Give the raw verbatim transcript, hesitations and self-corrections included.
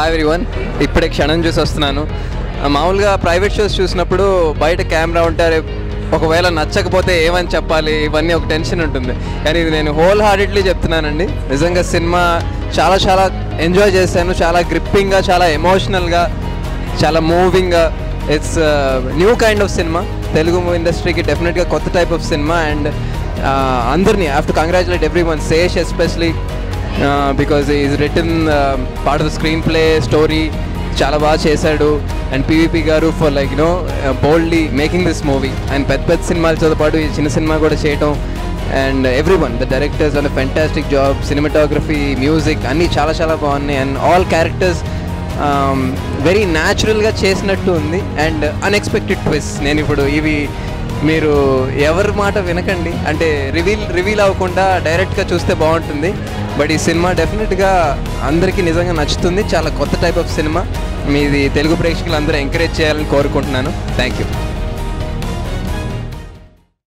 Hi everyone, ఇప్పుడే క్షణం చూసి వస్తున్నాను. మామూలుగా ప్రైవేట్ షోస్ చూసినప్పుడు బయట కెమెరా ఉంటారు, ఒకవేళ నచ్చకపోతే ఏమని చెప్పాలి, ఇవన్నీ ఒక టెన్షన్ ఉంటుంది. కానీ ఇది నేను హోల్ హార్టెడ్లీ చెప్తున్నానండి, నిజంగా సినిమా చాలా చాలా ఎంజాయ్ చేశాను. చాలా గ్రిప్పింగ్గా, చాలా ఎమోషనల్గా, చాలా మూవింగ్గా. It's new kind of cinema. Telugu ఇండస్ట్రీకి డెఫినెట్గా కొత్త టైప్ ఆఫ్ సినిమా. అండ్ అందరినీ I have to congratulate everyone, Sesh especially because is written part of the screenplay story చాలా బాగా చేశాడు. And PVP garu for like you know boldly making this movie. And పెద్ద పెద్ద సినిమాలతో పాటు ఈ చిన్న సినిమా కూడా చేయటం. And everyone, the directors on fantastic job, cinematography, music అన్నీ చాలా చాలా బాగున్నాయి. అండ్ ఆల్ క్యారెక్టర్స్ వెరీ న్యాచురల్గా చేసినట్టు ఉంది. And unexpected twist. నేను ఇప్పుడు ఇవి మీరు ఎవరి మాట వినకండి, అంటే రివీల్ రివీల్ అవ్వకుండా డైరెక్ట్గా చూస్తే బాగుంటుంది. బట్ ఈ సినిమా డెఫినెట్గా అందరికీ నిజంగా నచ్చుతుంది. చాలా కొత్త టైప్ ఆఫ్ సినిమా. మీది తెలుగు ప్రేక్షకులు అందరూ ఎంకరేజ్ చేయాలని కోరుకుంటున్నాను. Thank you.